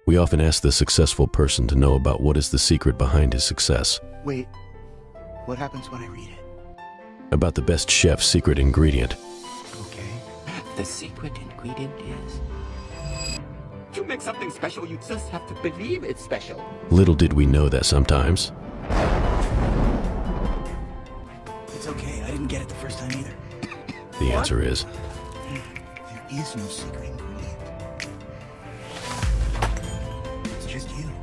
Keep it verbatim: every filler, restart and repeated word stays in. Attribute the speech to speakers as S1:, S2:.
S1: We often ask the successful person to know about what is the secret behind his success.
S2: Wait, what happens when I read it?
S1: About the best chef's secret ingredient.
S2: Okay.
S3: The secret ingredient is... To make something special, you just have to believe it's special.
S1: Little did we know that sometimes.
S2: It's okay, I didn't get it the first time either.
S1: The answer is...
S2: There is no secret ingredient. It's just you.